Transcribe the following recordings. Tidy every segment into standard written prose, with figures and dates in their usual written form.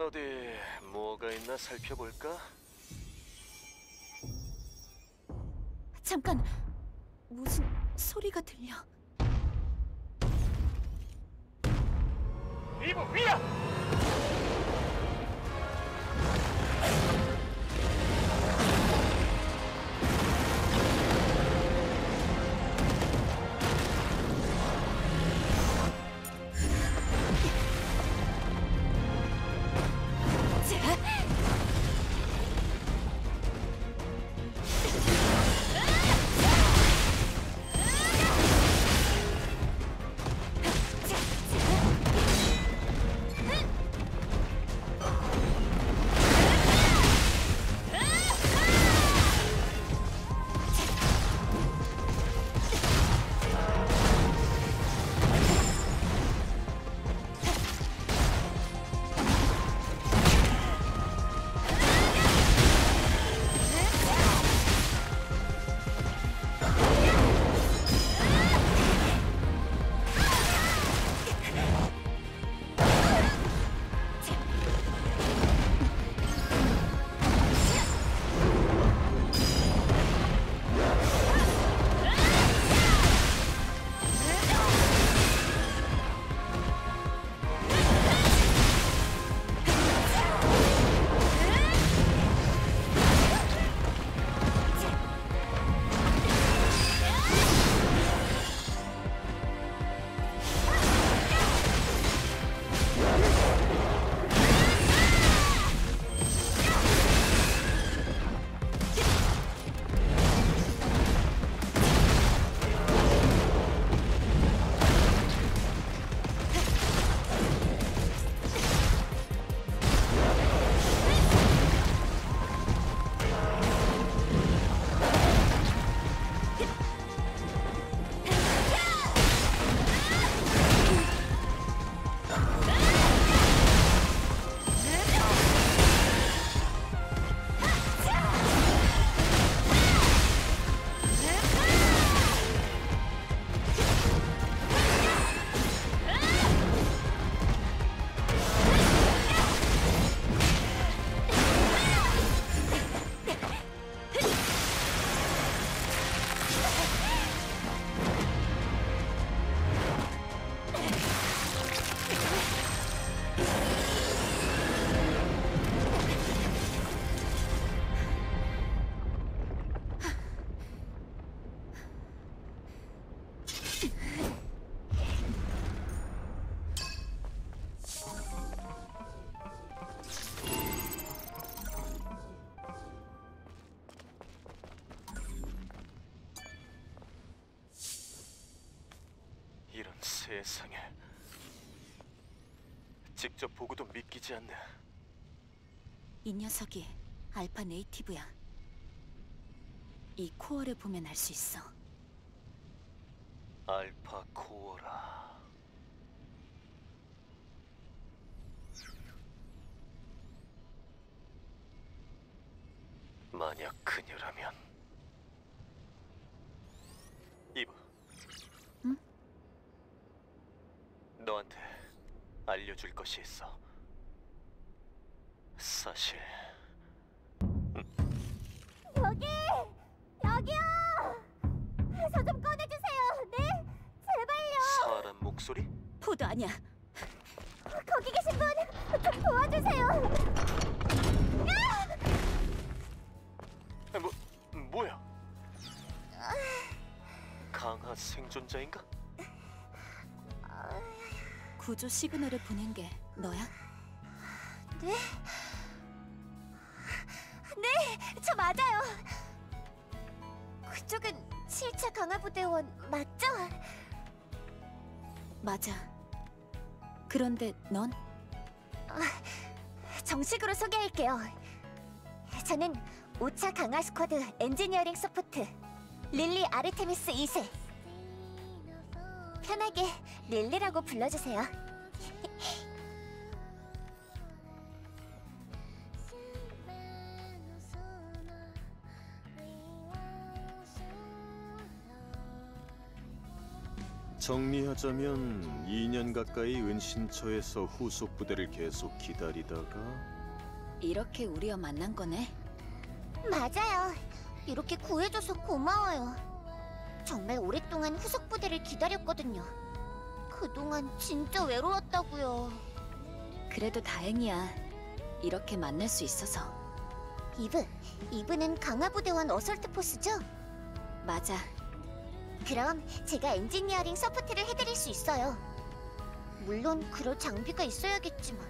어디 뭐가 있나 살펴볼까? 잠깐, 무슨 소리가 들려. 이브 위야! 이런 세상에, 직접 보고도 믿기지 않네. 이 녀석이 알파 네이티브야. 이 코어를 보면 알 수 있어. 알파 코어라. 만약 그녀라면. 이브. 응? 너한테 알려줄 것이 있어. 사실 여기! 여기요! 저 좀 꺼내주세요! 네? 제발요! 사람 목소리? 포도 아니야. 거기 계신 분! 좀 도와주세요! 뭐야? 강한 생존자인가? 구조 시그널을 보낸 게 너야? 네? 네! 저 맞아요! 그쪽은 7차 강화부대원 맞죠? 맞아. 그런데 넌? 정식으로 소개할게요. 저는 5차 강화 스쿼드 엔지니어링 서포트 릴리 아르테미스 2세. 편하게 릴리라고 불러주세요. 정리하자면 2년 가까이 은신처에서 후속 부대를 계속 기다리다가 이렇게 우리와 만난 거네. 맞아요. 이렇게 구해줘서 고마워요. 정말 오랫동안 후속 부대를 기다렸거든요. 그동안 진짜 외로웠다고요. 그래도 다행이야. 이렇게 만날 수 있어서. 이브는 강화부대원 어설트 포스죠? 맞아. 그럼 제가 엔지니어링 서포트를 해드릴 수 있어요. 물론 그럴 장비가 있어야겠지만.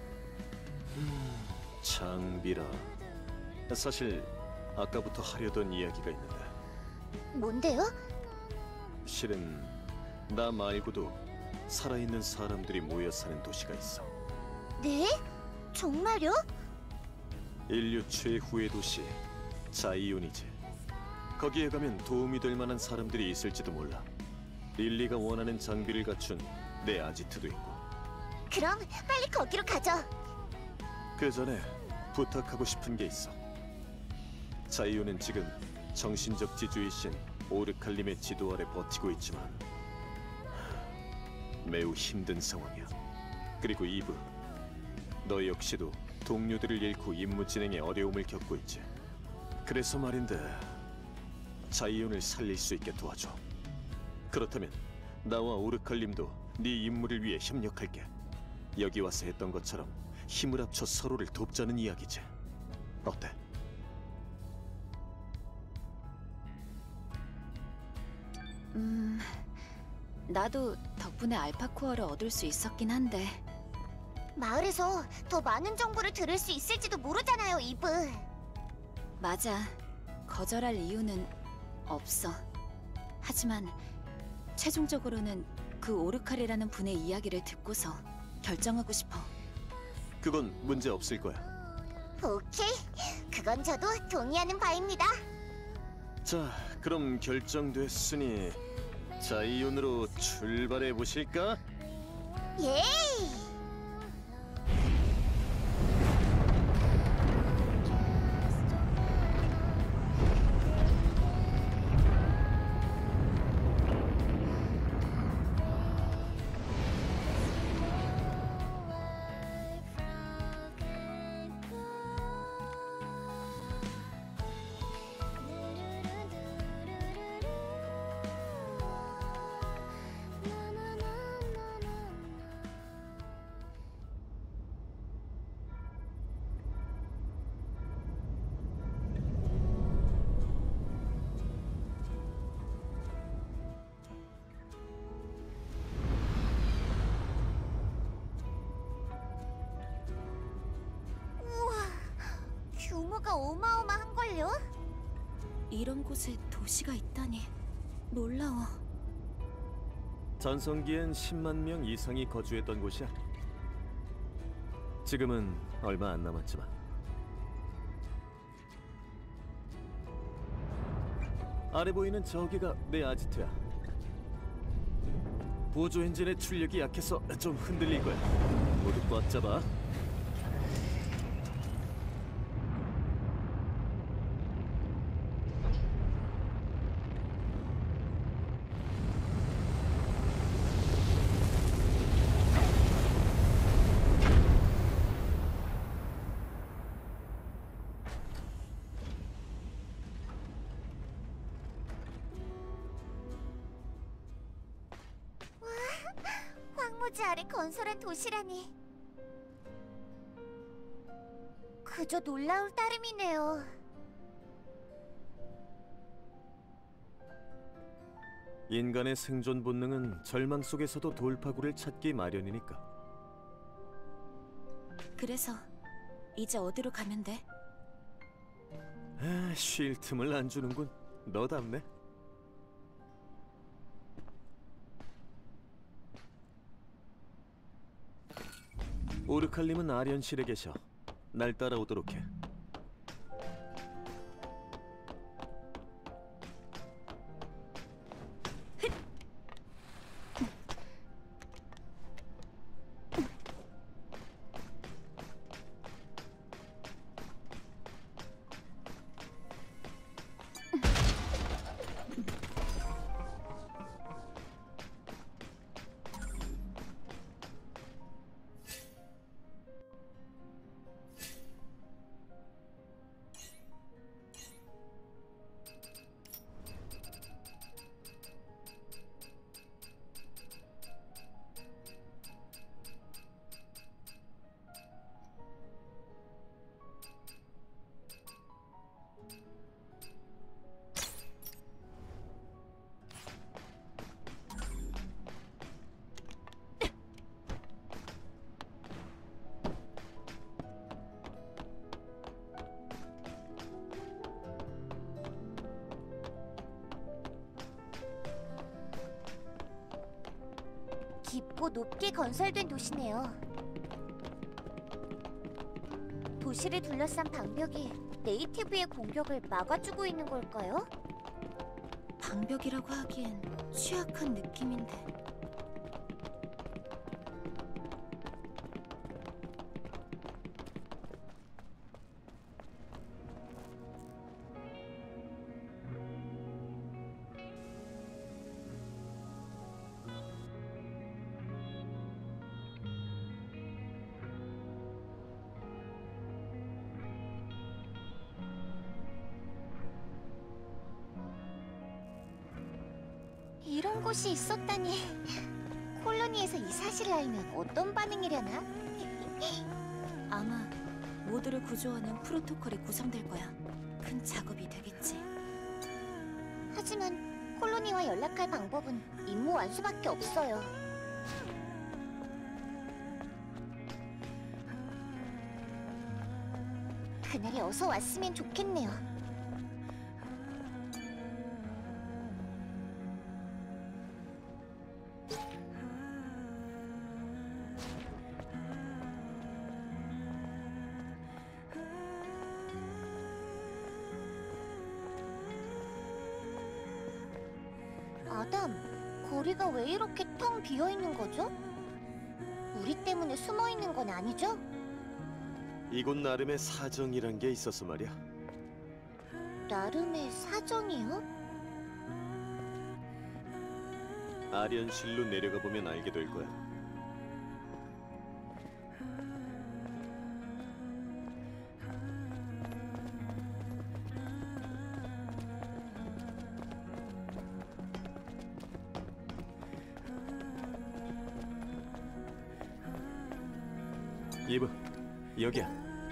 장비라. 사실 아까부터 하려던 이야기가 있는데 뭔데요? 실은 나 말고도 살아있는 사람들이 모여 사는 도시가 있어. 네? 정말요? 인류 최후의 도시 자이온이지. 거기에 가면 도움이 될 만한 사람들이 있을지도 몰라. 릴리가 원하는 장비를 갖춘 내 아지트도 있고. 그럼 빨리 거기로 가죠. 그 전에 부탁하고 싶은 게 있어. 자이온은 지금 정신적 지주이신 오르칼림의 지도 아래 버티고 있지만 매우 힘든 상황이야. 그리고 이브, 너 역시도 동료들을 잃고 임무 진행에 어려움을 겪고 있지. 그래서 말인데 자이온을 살릴 수 있게 도와줘. 그렇다면 나와 오르칼림도 네 임무를 위해 협력할게. 여기 와서 했던 것처럼 힘을 합쳐 서로를 돕자는 이야기지. 어때? 나도 덕분에 알파코어를 얻을 수 있었긴 한데. 마을에서 더 많은 정보를 들을 수 있을지도 모르잖아요, 이브. 맞아. 거절할 이유는 없어. 하지만 최종적으로는 그 오르칼이라는 분의 이야기를 듣고서 결정하고 싶어. 그건 문제 없을 거야. 오케이, 그건 저도 동의하는 바입니다. 자, 그럼 결정됐으니 자이온으로 출발해 보실까? 예! 규모가 어마어마한걸요? 이런 곳에 도시가 있다니 놀라워. 전성기엔 10만 명 이상이 거주했던 곳이야. 지금은 얼마 안 남았지만. 아래 보이는 저기가 내 아지트야. 보조 엔진의 출력이 약해서 좀 흔들릴 거야. 모두 꽉 잡아. 황무지 아래 건설한 도시라니. 그저 놀라울 따름이네요. 인간의 생존 본능은 절망 속에서도 돌파구를 찾기 마련이니까. 그래서 이제 어디로 가면 돼? 쉴 틈을 안 주는군. 너답네. 오르칼림은 아련실에 계셔. 날 따라오도록 해. 깊고 높게 건설된 도시네요. 도시를 둘러싼 방벽이 네이티브의 공격을 막아주고 있는 걸까요? 방벽이라고 하기엔 취약한 느낌인데. 이런 곳이 있었다니. 콜로니에서 이 사실을 알면 어떤 반응이려나? 아마 모두를 구조하는 프로토콜이 구성될 거야. 큰 작업이 되겠지. 하지만 콜로니와 연락할 방법은 임무 완수밖에 없어요. 그날이 어서 왔으면 좋겠네요. 아담, 거리가 왜 이렇게 텅 비어 있는 거죠? 우리 때문에 숨어 있는 건 아니죠? 이곳 나름의 사정이란 게 있어서 말이야. 나름의 사정이요? 아련실로 내려가 보면 알게 될 거야. 이브, 여기야.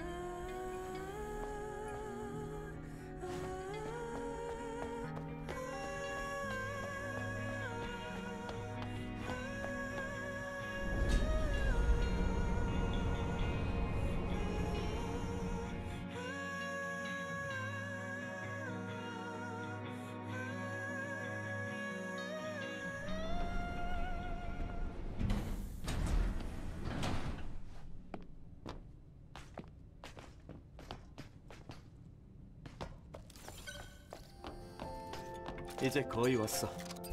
이제 거의 왔어.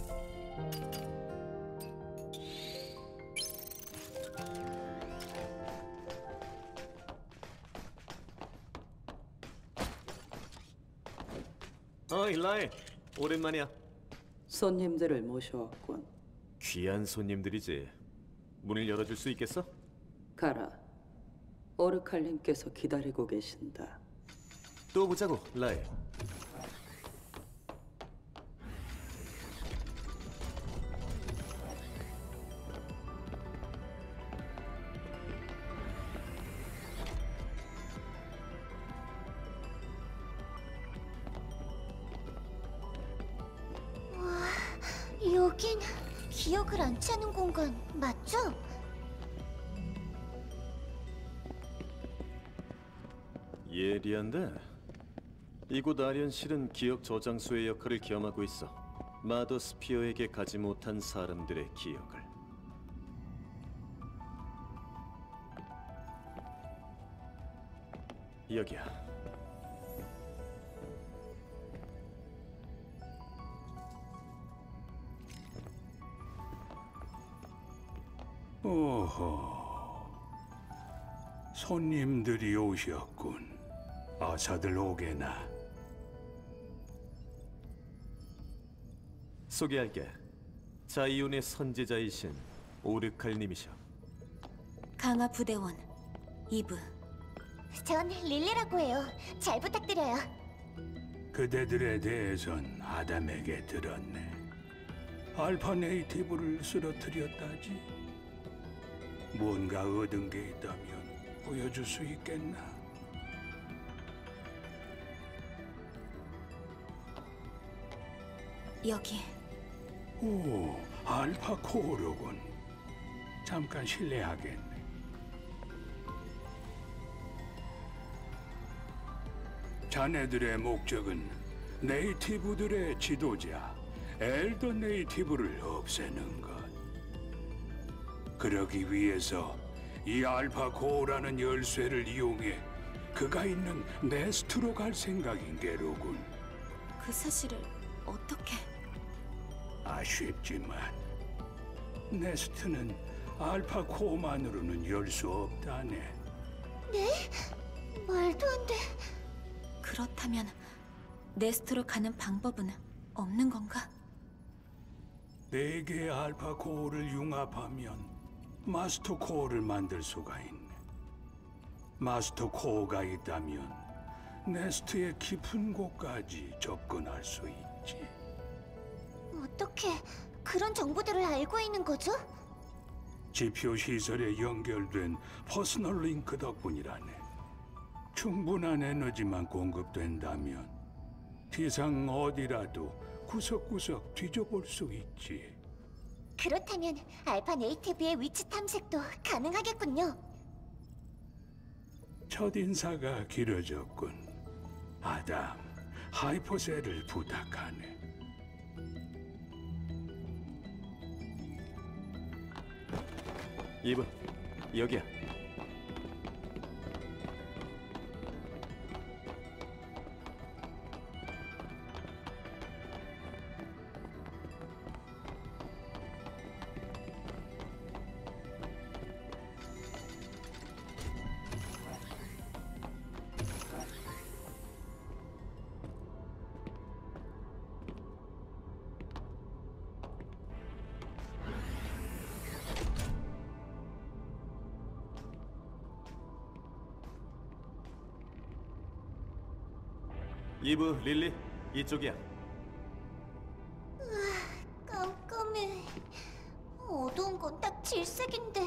일라이, 오랜만이야. 손님들을 모셔왔군. 귀한 손님들이지. 문을 열어줄 수 있겠어? 가라. 오르칼님께서 기다리고 계신다. 또 보자고, 라이. 여긴 기억을 안 차는 공간 맞죠? 예리한데? 이곳 아련실은 기억 저장소의 역할을 겸하고 있어. 마더 스피어에게 가지 못한 사람들의 기억을. 여기야. 오호, 손님들이 오셨군. 어서들 오게나. 소개할게. 자이온의 선지자이신 오르칼님이셔. 강화 부대원 이브. 전 릴리라고 해요. 잘 부탁드려요. 그대들에 대해선 아담에게 들었네. 알파 네이티브를 쓰러뜨렸다지. 뭔가 얻은 게 있다면 보여줄 수 있겠나? 여기. 오, 알파 코어로군. 잠깐 실례하겠네. 자네들의 목적은 네이티브들의 지도자 엘더 네이티브를 없애는 것. 그러기 위해서 이 알파 코어라는 열쇠를 이용해 그가 있는 네스트로 갈 생각인 게로군. 그 사실을 어떻게... 아쉽지만 네스트는 알파 코어만으로는 열 수 없다네. 말도 안 돼. 그렇다면 네스트로 가는 방법은 없는 건가? 4개의 알파 코어를 융합하면 마스터 코어를 만들 수가 있네. 마스터 코어가 있다면 네스트의 깊은 곳까지 접근할 수 있지. 어떻게 그런 정보들을 알고 있는 거죠? 지표 시설에 연결된 퍼스널 링크 덕분이라네. 충분한 에너지만 공급된다면 세상 어디라도 구석구석 뒤져볼 수 있지. 그렇다면 알파 네이티브의 위치 탐색도 가능하겠군요. 첫인사가 길어졌군. 아담, 하이퍼셀을 부탁하네. 이브, 여기야. 이브, 릴리, 이쪽이야. 깜깜해. 어두운 건 딱 질색인데.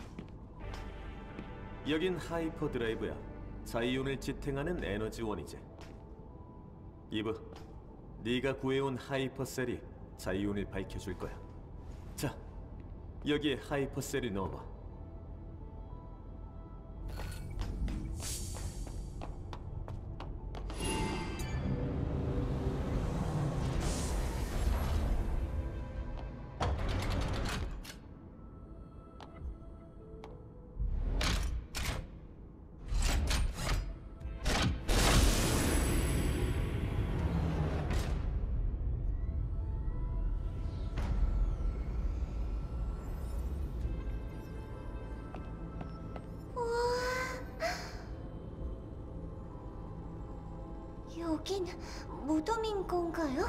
여긴 하이퍼 드라이브야. 자이온을 지탱하는 에너지원이지. 이브, 네가 구해온 하이퍼셀이 자이온을 밝혀줄 거야. 자, 여기에 하이퍼셀을 넣어봐. 여긴 무덤인 건가요?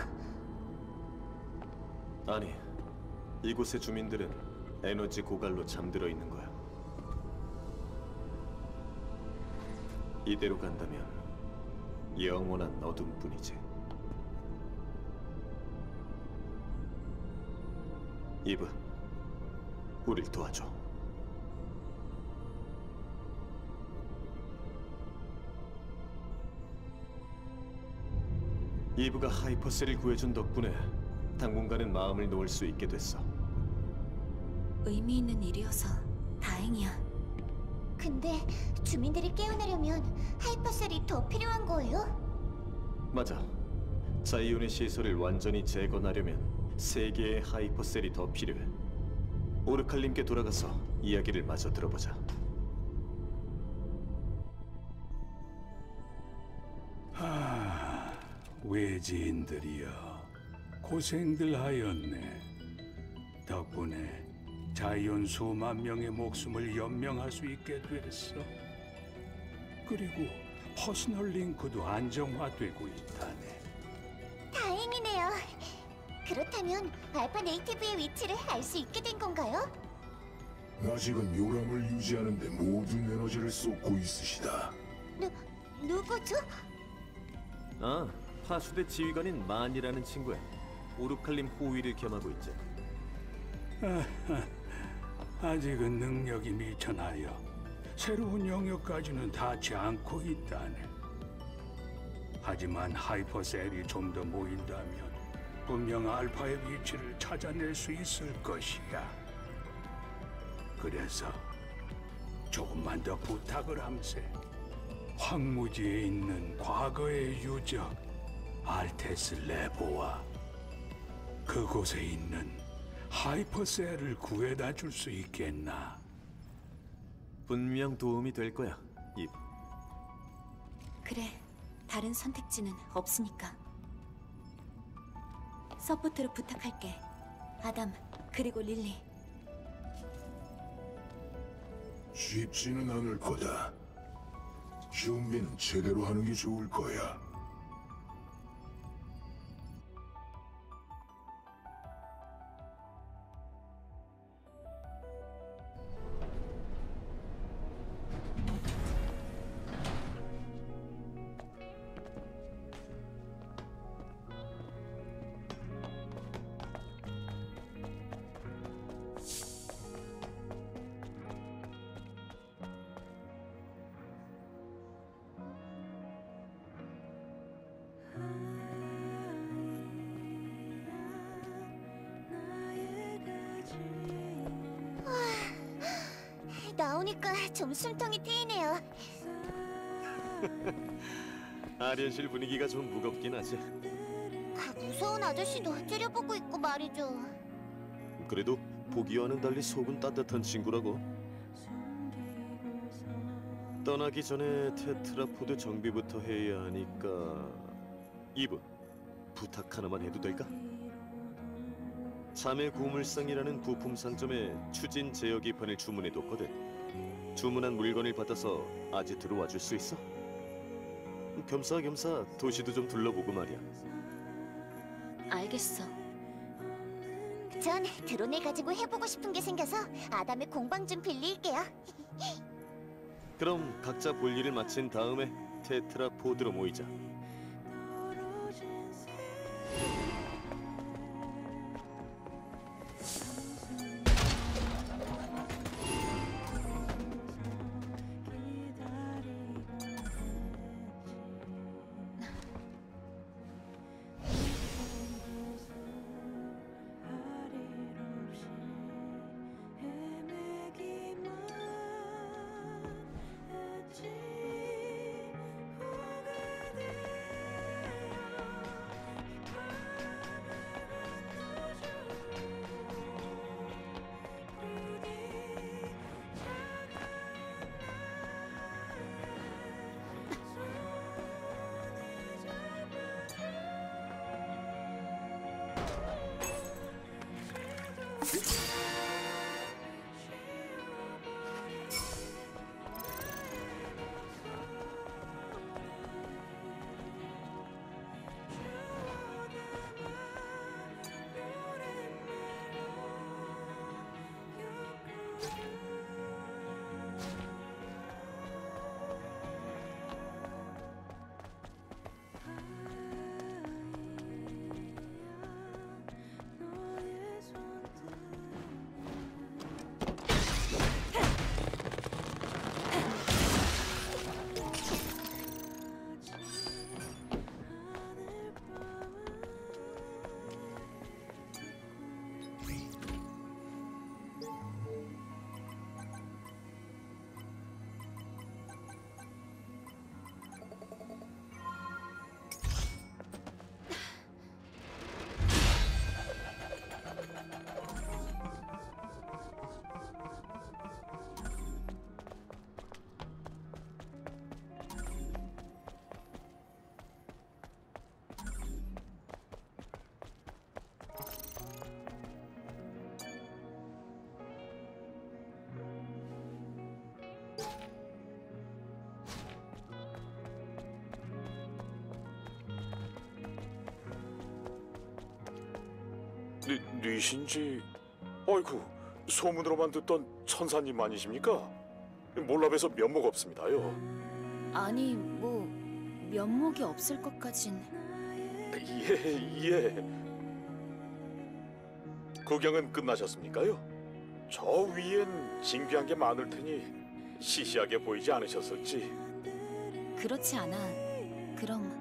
아니, 이곳의 주민들은 에너지 고갈로 잠들어 있는 거야. 이대로 간다면 영원한 어둠뿐이지. 이브, 우릴 도와줘. 이브가 하이퍼셀을 구해준 덕분에 당분간은 마음을 놓을 수 있게 됐어. 의미 있는 일이어서 다행이야. 근데 주민들이 깨어나려면 하이퍼셀이 더 필요한 거예요? 맞아. 자이온의 시설을 완전히 재건하려면 3개의 하이퍼셀이 더 필요해. 오르칼님께 돌아가서 이야기를 마저 들어보자. 외지인들이여, 고생들 하였네. 덕분에 자이온 수만 명의 목숨을 연명할 수 있게 됐어. 그리고 퍼스널 링크도 안정화되고 있다네. 다행이네요. 그렇다면 알파 네이티브의 위치를 알 수 있게 된 건가요? 아직은 요람을 유지하는 데 모든 에너지를 쏟고 있으시다. 누구죠? 아, 파수대 지휘관인 만이라는 친구야. 오르칼림 호위를 겸하고 있지. 아직은 능력이 미천하여 새로운 영역까지는 닿지 않고 있다네. 하지만 하이퍼셀이 좀 더 모인다면 분명 알파의 위치를 찾아낼 수 있을 것이야. 그래서 조금만 더 부탁을 함세. 황무지에 있는 과거의 유적 알테스 레보와 그곳에 있는 하이퍼셀을 구해다 줄 수 있겠나? 분명 도움이 될 거야, 이브. 그래, 다른 선택지는 없으니까. 서포트로 부탁할게. 아담, 그리고 릴리. 쉽지는 않을 거다. 준비는 제대로 하는 게 좋을 거야. 나오니까 좀 숨통이 트이네요. 아련실 분위기가 좀 무겁긴 하지. 그 무서운 아저씨도 째려보고 있고 말이죠. 그래도 보기와는 달리 속은 따뜻한 친구라고. 떠나기 전에 테트라포드 정비부터 해야 하니까 이브, 부탁 하나만 해도 될까? 자매 고물상이라는 부품 상점에 추진 제어기판을 주문해뒀거든. 주문한 물건을 받아서 아지트로 와줄 수 있어? 겸사겸사 도시도 좀 둘러보고 말이야. 알겠어. 전 드론을 가지고 해보고 싶은 게 생겨서 아담의 공방 좀 빌릴게요. 그럼 각자 볼 일을 마친 다음에 테트라포드로 모이자. 뉘신지? 아이고, 소문으로만 듣던 천사님 아니십니까? 몰라봬서 면목 없습니다요. 아니, 뭐 면목이 없을 것까진. 예. 구경은 끝나셨습니까요? 저 위엔 진귀한 게 많을 테니 시시하게 보이지 않으셨을지. 그렇지 않아. 그럼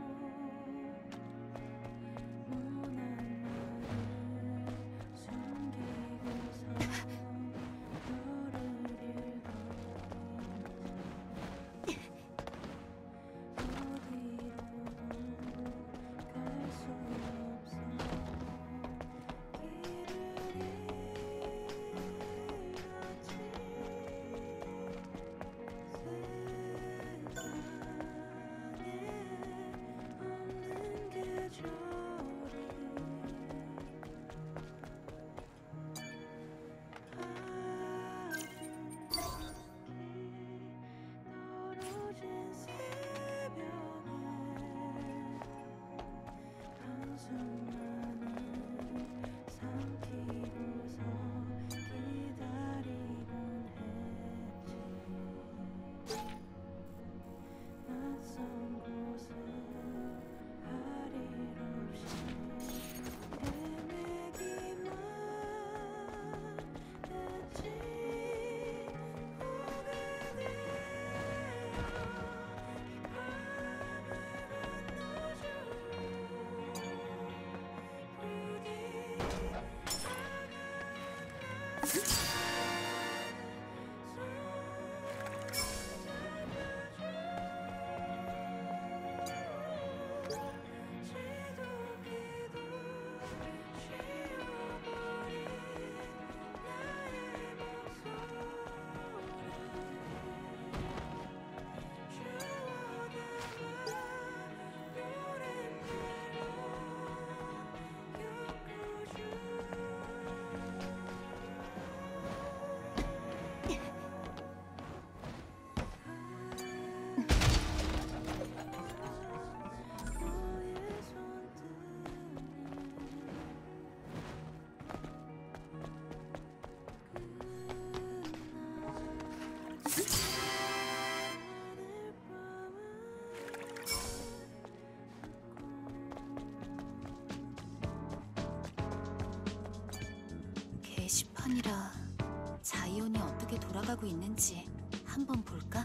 게시판이라 자이온이 어떻게 돌아가고 있는지 한번 볼까?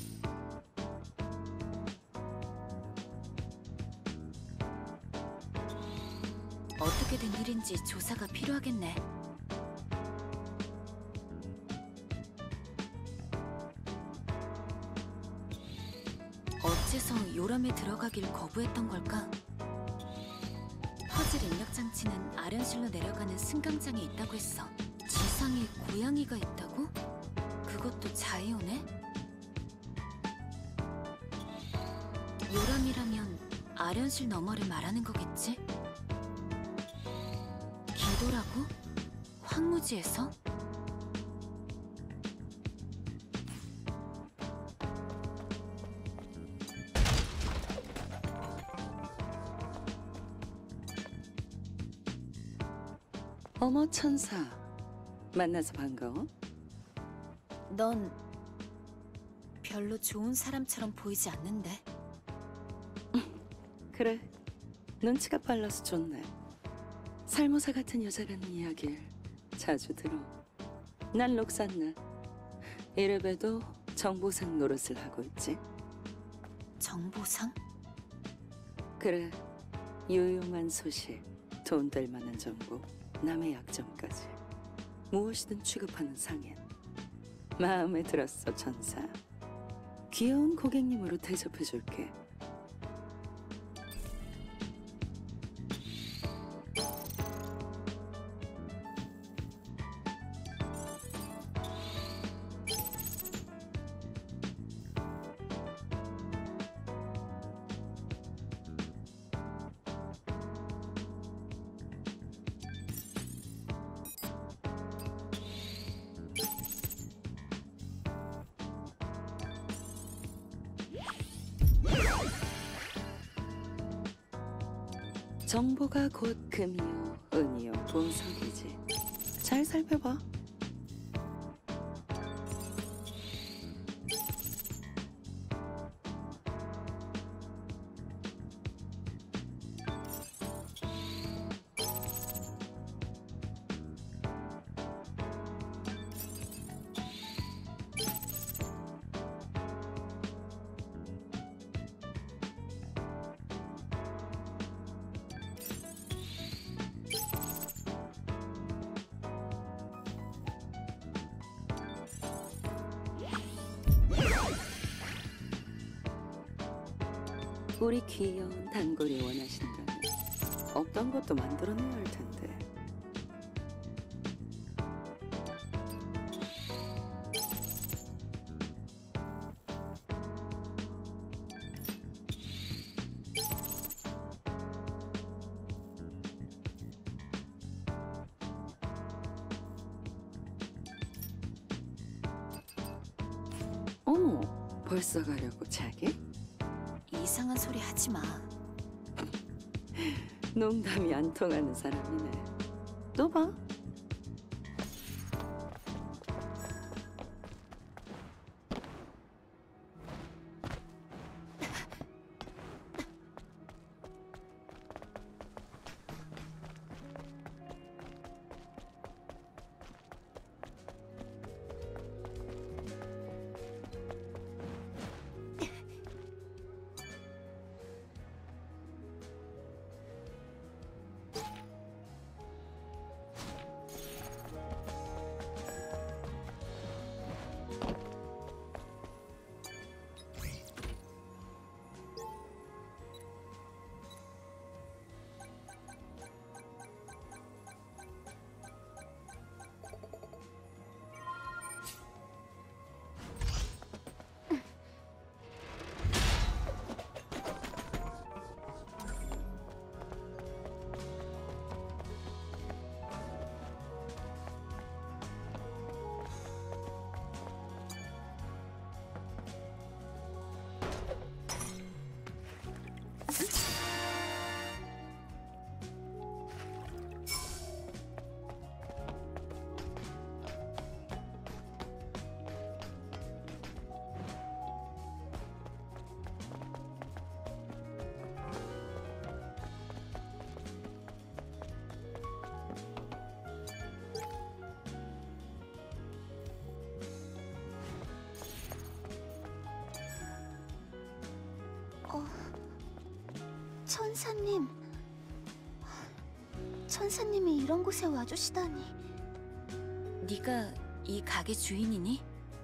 어떻게 된 일인지 조사가 필요하겠네. 어째서 요람에 들어가길 거부했던 걸까? 퍼즐 입력 장치는 아련실로 내려가는 승강장에 있다고 했어. 지상에 고양이가 있다고? 그것도 자이온에? 요람이라면 아련실 너머를 말하는 거겠지? 기도라고? 황무지에서? 어머 천사, 만나서 반가워. 넌 별로 좋은 사람처럼 보이지 않는데. 그래, 눈치가 빨라서 좋네. 살모사 같은 여자라는 이야기를 자주 들어. 난 록산나. 이래봬도 정보상 노릇을 하고 있지. 정보상? 그래, 유용한 소식, 돈 될 만한 정보, 남의 약점까지 무엇이든 취급하는 상인. 마음에 들었어, 천사. 귀여운 고객님으로 대접해줄게. 정보가 곧 금이요, 은이요, 보석이지. 잘 살펴봐. 우리 귀여운 단골이 원하신다면 없던 것도 만들어내야 할 텐데. 어머, 벌써 가려고 자기? 이상한 소리 하지 마. 농담이 안 통하는 사람이네. 또 봐. 천사님... 천사님이 이런 곳에 와주시다니... 네가 이 가게 주인이니?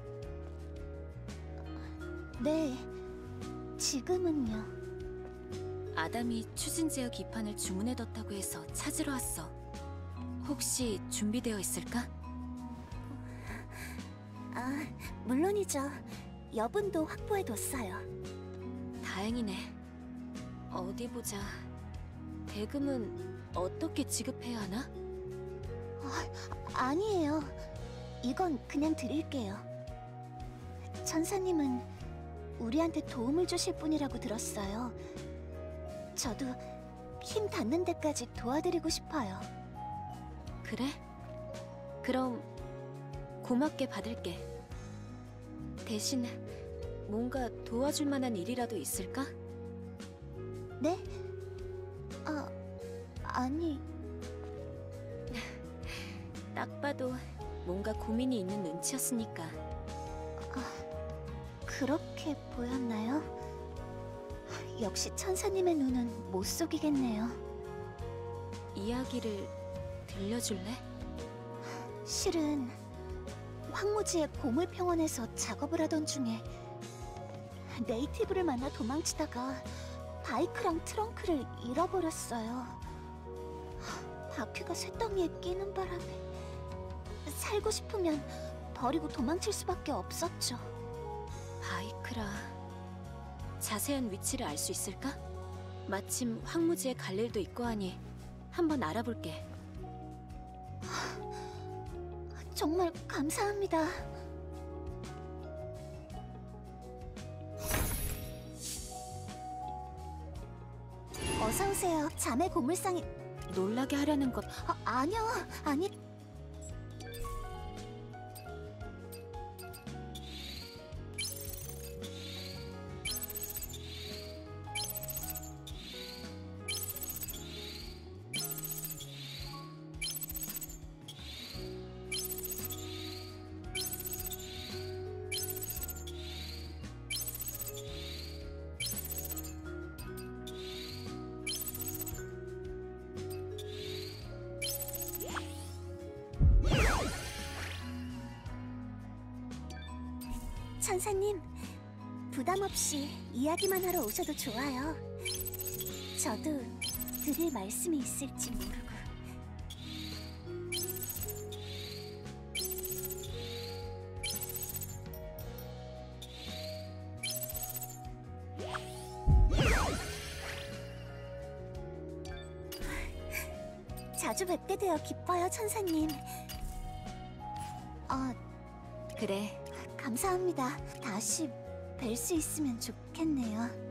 네, 지금은요. 아담이 추진제어 기판을 주문해뒀다고 해서 찾으러 왔어. 혹시 준비되어 있을까? 아, 물론이죠. 여분도 확보해뒀어요. 다행이네. 어디 보자. 대금은 어떻게 지급해야 하나? 아니에요. 이건 그냥 드릴게요. 천사님은 우리한테 도움을 주실 분이라고 들었어요. 저도 힘 닿는 데까지 도와드리고 싶어요. 그래? 그럼 고맙게 받을게. 대신 뭔가 도와줄 만한 일이라도 있을까? 네? 아니... 딱 봐도 뭔가 고민이 있는 눈치였으니까. 그렇게 보였나요? 역시 천사님의 눈은 못 속이겠네요. 이야기를 들려줄래? 실은 황무지의 보물평원에서 작업을 하던 중에 네이티브를 만나 도망치다가 바이크랑 트렁크를 잃어버렸어요. 바퀴가 쇳덩이에 끼는 바람에 살고 싶으면 버리고 도망칠 수밖에 없었죠. 바이크라. 자세한 위치를 알 수 있을까? 마침 황무지에 갈 일도 있고 하니 한번 알아볼게. 정말 감사합니다. 어서 오세요. 자매 고물상이... 놀라게 하려는 것. 아니요. 아니... 천사님, 부담 없이 이야기만 하러 오셔도 좋아요. 저도 드릴 말씀이 있을지 모르고. 자주 뵙게 되어 기뻐요, 천사님. 그래. 감사합니다. 다시 뵐 수 있으면 좋겠네요.